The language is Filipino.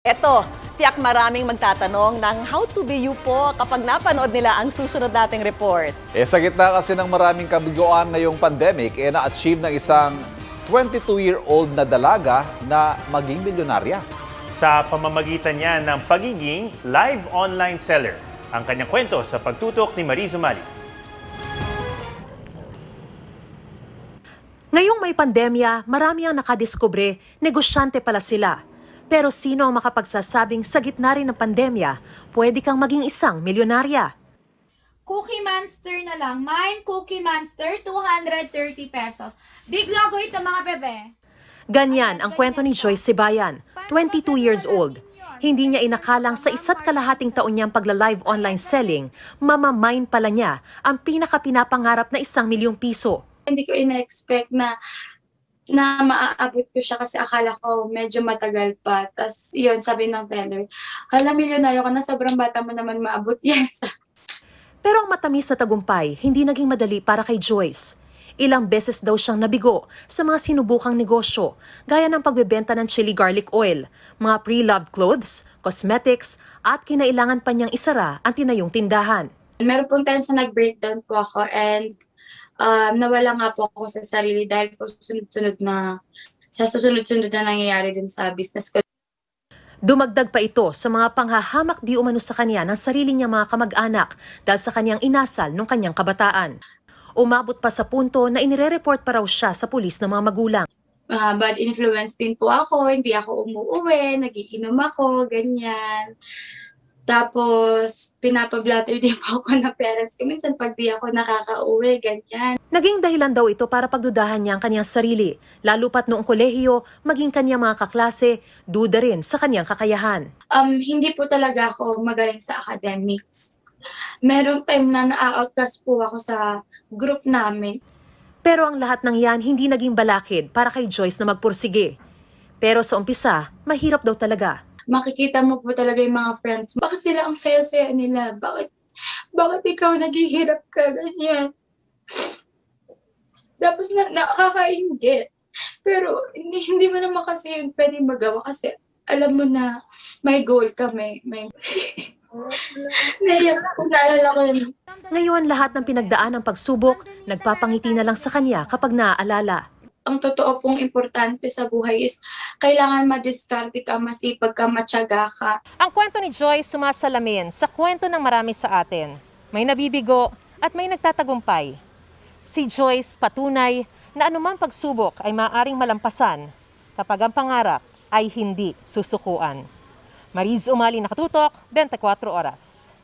Eto, tiyak maraming magtatanong ng how to be you po kapag napanood nila ang susunod nating report. Sa gitna kasi ng maraming kabiguan ngayong pandemic, na-achieve ng isang 22-year-old na dalaga na maging milyonarya. Sa pamamagitan niya ng pagiging live online seller. Ang kanyang kwento sa pagtutok ni Mariz Umali. Ngayong may pandemya, marami ang nakadiskubre, negosyante pala sila. Pero sino ang makapagsasabing sa gitna rin ng pandemya, pwede kang maging isang milyonarya? Cookie Monster na lang. Mine Cookie Monster, 230 pesos. Big logo ito mga bebe. Ganyan ang kwento ni Joyce Sibayan, 22 years old. Hindi niya inakalang sa isa't kalahating taon niyang pagla-live online selling, mamamine pala niya ang pinaka-pinapangarap na 1 milyong piso. Hindi ko ina-expect na maaabot ko siya kasi akala ko medyo matagal pa. Tapos yun, sabi ng teller, hala, milyonaryo ka na, sobrang bata mo naman maabot yan. Pero ang matamis na tagumpay, hindi naging madali para kay Joyce. Ilang beses daw siyang nabigo sa mga sinubukang negosyo, gaya ng pagbebenta ng chili garlic oil, mga pre-loved clothes, cosmetics, at kinailangan pa niyang isara ang tinayong tindahan. Meron pong times na nag-breakdown po ako and nawala nga po ako sa sarili dahil po susunod-sunod na nangyayari din sa business ko. Dumagdag pa ito sa mga panghahamak di umano sa kanya ng sarili niyang mga kamag-anak dahil sa kanyang inasal nung kanyang kabataan. Umabot pa sa punto na inire-report pa raw siya sa pulis ng mga magulang. Bad influence din po ako, hindi ako umuuwi, nagiinom ako, ganyan. Tapos, pinapablatter din po ako ng parents ko. Minsan pag di ako nakaka-uwi, ganyan. Naging dahilan daw ito para pagdudahan niya ang kanyang sarili. Lalo pat noong kolehiyo, maging kanyang mga kaklase, duda rin sa kanyang kakayahan. Hindi po talaga ako magaling sa academics. Merong time na na-outcast po ako sa group namin. Pero ang lahat ng yan hindi naging balakid para kay Joyce na magpursige. Pero sa umpisa, mahirap daw talaga. Makikita mo po talaga yung mga friends. Bakit sila ang saya-saya nila? Bakit ikaw naghihirap ka ganyan? Tapos nakakainggit. Pero hindi mo naman kasi yun pwede magawa kasi alam mo na may goal ka, may naiyak ko, naalala ko yun. Ngayon lahat ng pinagdaan ng pagsubok, nagpapangiti na lang sa kanya kapag naaalala. Ang totoo pong importante sa buhay is kailangan madiskarte ka, masipag ka, matyaga ka. Ang kwento ni Joyce sumasalamin sa kwento ng marami sa atin. May nabibigo at may nagtatagumpay. Si Joyce patunay na anumang pagsubok ay maaaring malampasan kapag ang pangarap ay hindi susukuan. Mariz Umali, nakatutok, 24 Oras.